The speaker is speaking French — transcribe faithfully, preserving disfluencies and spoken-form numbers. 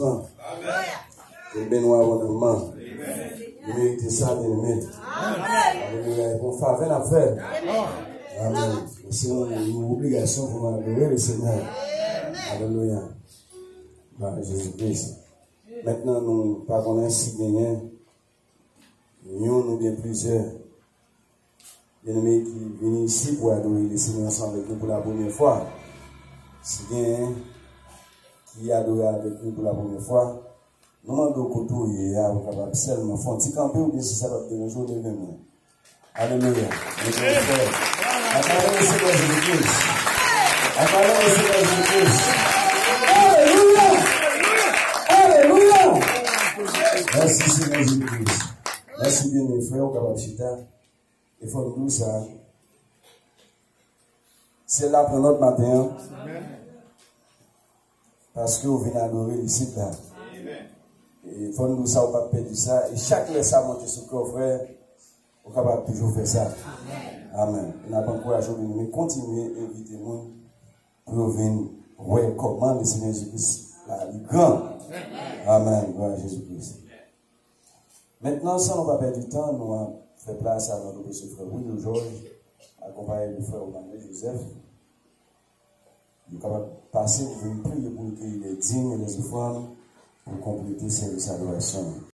sang. Et Benoît abondamment. Il mérite ça, bien aimé. Alléluia. Pour faveur à faire. Amen. C'est une obligation pour m'adorer le Seigneur. Alléluia. Par Jésus-Christ. Maintenant, nous ne parlons ainsi bien. Nous, nous bien plusieurs. Bien-aimés qui viennent ici pour adorer le Seigneur ensemble avec nous pour la première fois. Si bien qui adore avec nous pour la première fois, nous demandons au côté hier, vous capable seulement faire un petit campé ou bien si ça va te donner un jour de l'événement. Alléluia. Acclamez le Seigneur Jésus-Christ. Acclamez le Seigneur Jésus-Christ. Alléluia. Alléluia. Merci Seigneur Jésus-Christ. Merci bien mes frères, au Kabachita. Il faut nous ça. C'est là pour notre matin. Parce que vous venez adorer ici là. Et il faut nous ça, on va perdre ça. Et chaque fois ça monte sur le frère, on est capable toujours faire ça. Amen. On n'a pas encouragé de nous, mais continuez à inviter nous pour venir voir comment le Seigneur Jésus-Christ est grand. Amen. Gloire à Jésus-Christ. Maintenant, sans nous pas perdre du temps, nous allons faire place à notre petit frère William George, accompagné du frère Emmanuel Joseph. Nous allons passer pour une prière pour qu'il est digne et les offrandes pour compléter cette adoration.